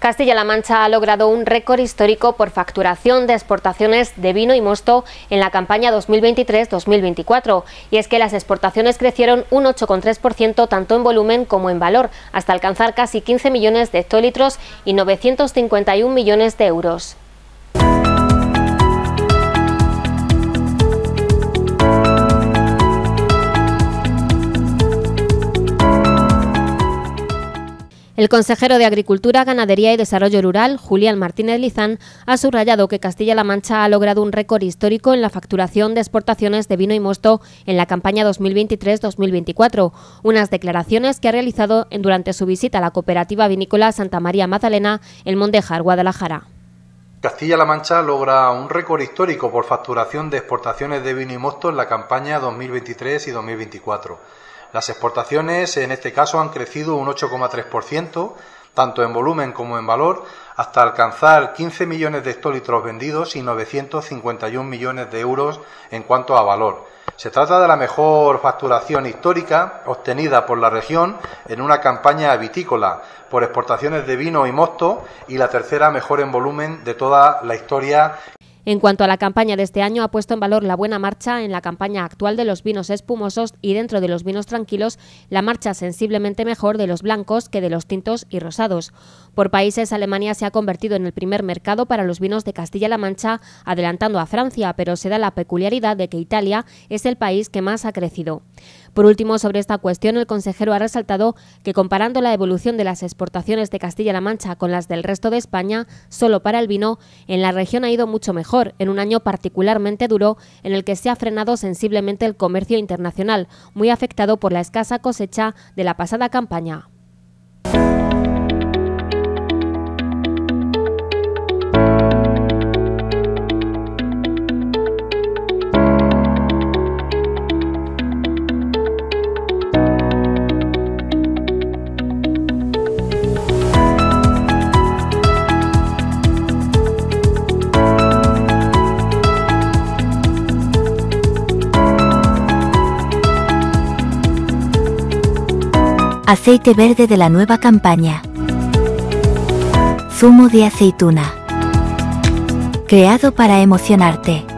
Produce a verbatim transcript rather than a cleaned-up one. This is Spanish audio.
Castilla-La Mancha ha logrado un récord histórico por facturación de exportaciones de vino y mosto en la campaña dos mil veintitrés dos mil veinticuatro. Y es que las exportaciones crecieron un ocho coma tres por ciento tanto en volumen como en valor, hasta alcanzar casi quince millones de hectolitros y novecientos cincuenta y un millones de euros. El consejero de Agricultura, Ganadería y Desarrollo Rural, Julián Martínez Lizán, ha subrayado que Castilla-La Mancha ha logrado un récord histórico en la facturación de exportaciones de vino y mosto en la campaña dos mil veintitrés dos mil veinticuatro, unas declaraciones que ha realizado durante su visita a la cooperativa vinícola Santa María Magdalena en Mondéjar, Guadalajara. Castilla-La Mancha logra un récord histórico por facturación de exportaciones de vino y mosto en la campaña dos mil veintitrés y dos mil veinticuatro. Las exportaciones en este caso han crecido un ocho coma tres por ciento, tanto en volumen como en valor, hasta alcanzar quince millones de hectolitros vendidos y novecientos cincuenta y un millones de euros en cuanto a valor. Se trata de la mejor facturación histórica obtenida por la región en una campaña vitícola por exportaciones de vino y mosto y la tercera mejor en volumen de toda la historia. En cuanto a la campaña de este año, ha puesto en valor la buena marcha en la campaña actual de los vinos espumosos y dentro de los vinos tranquilos, la marcha sensiblemente mejor de los blancos que de los tintos y rosados. Por países, Alemania se ha convertido en el primer mercado para los vinos de Castilla-La Mancha, adelantando a Francia, pero se da la peculiaridad de que Italia es el país que más ha crecido. Por último, sobre esta cuestión, el consejero ha resaltado que comparando la evolución de las exportaciones de Castilla-La Mancha con las del resto de España, solo para el vino, en la región ha ido mucho mejor, en un año particularmente duro en el que se ha frenado sensiblemente el comercio internacional, muy afectado por la escasa cosecha de la pasada campaña. Aceite verde de la nueva campaña. Zumo de aceituna. Creado para emocionarte.